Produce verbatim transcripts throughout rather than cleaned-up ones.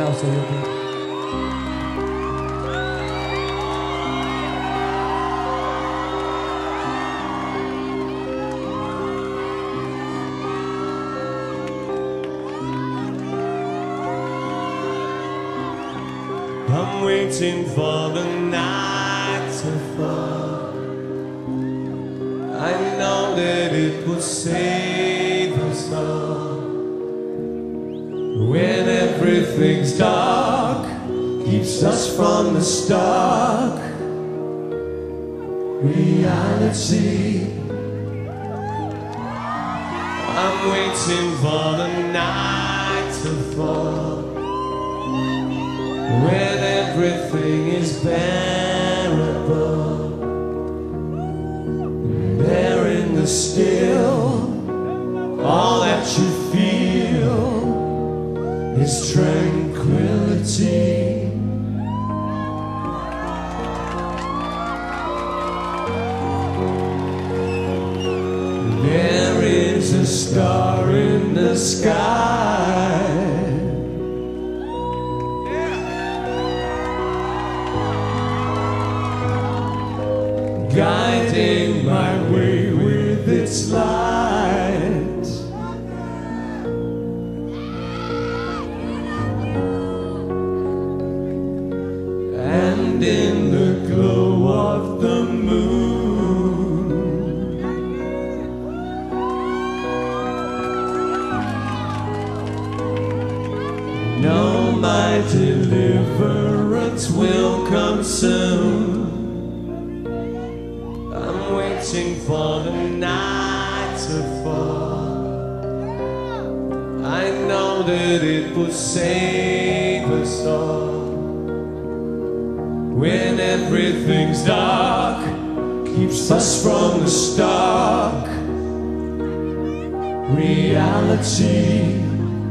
applauso io qui. I'm waiting for the night to fall. I know that it will save us all. When everything's dark, keeps us from the stark reality. I'm waiting for the night to fall, when everything is bearable. There in the still, all that you feel is tranquility. There is a star in the sky, guiding my way with its light. And in the glow of the moon, know my deliverance will come soon. I'm waiting for the night to fall. I know that it will save us all. When everything's dark, keeps us from the stark reality.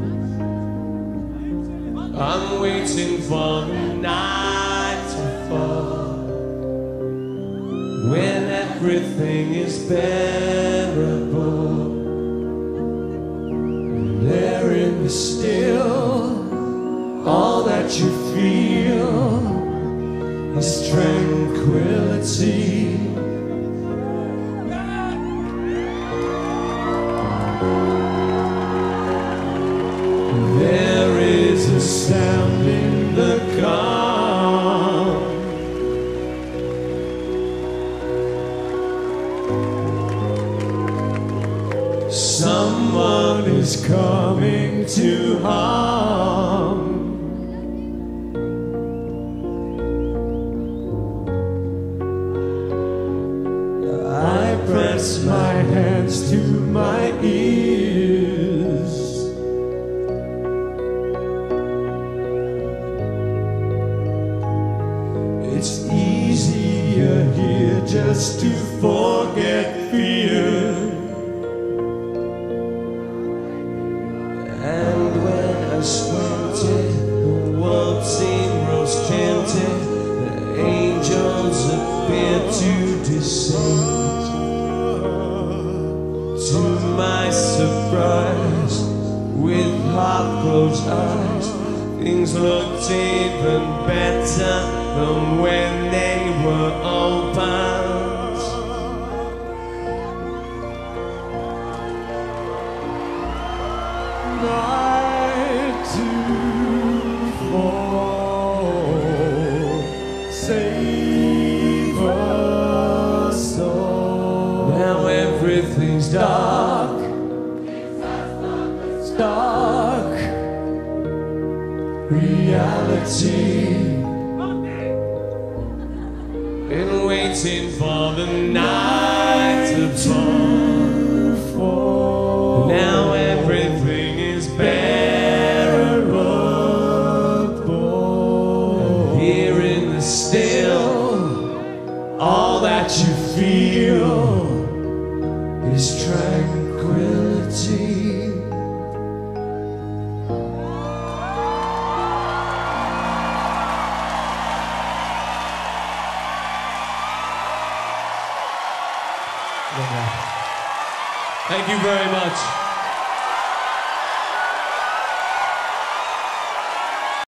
I'm waiting for the night to fall, when everything is bearable. There in the still, all that you feel is tranquility. There is a sound in the calm, someone is coming to harm. I press my hands to my ears. It's easier here just to forget fear. And when I squinted, the world seemed rose-tinted. The angels appeared to descend. To my surprise, with half-closed eyes, things looked even better than when they were opened. Night to fall, save us all. Now everything's dark, it's dark reality. Been waiting for the night to fall. Now everything is bearable. Here in the still, all that you feel is tranquility. Thank you very much.